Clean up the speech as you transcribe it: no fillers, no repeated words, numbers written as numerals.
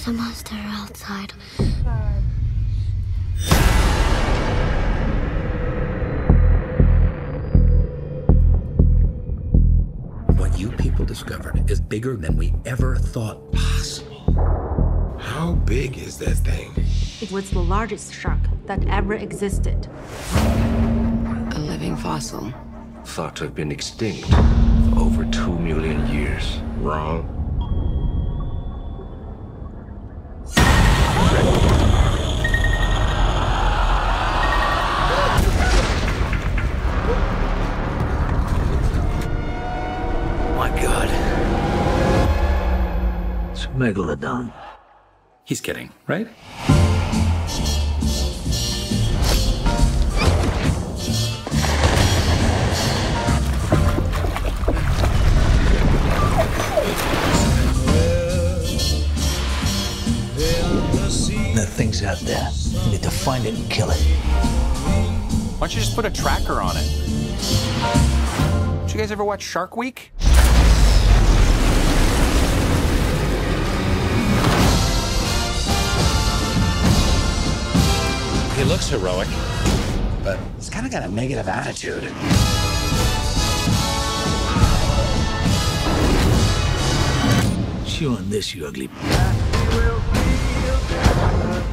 There's a monster outside. What you people discovered is bigger than we ever thought possible. How big is that thing? It was the largest shark that ever existed. A living fossil. Thought to have been extinct for over 2 million years. Wrong. My God. It's a megalodon. He's kidding, right? That thing's out there. You need to find it and kill it. Why don't you just put a tracker on it? Did you guys ever watch Shark Week? He looks heroic, but he's kind of got a negative attitude. Chew on this, you ugly.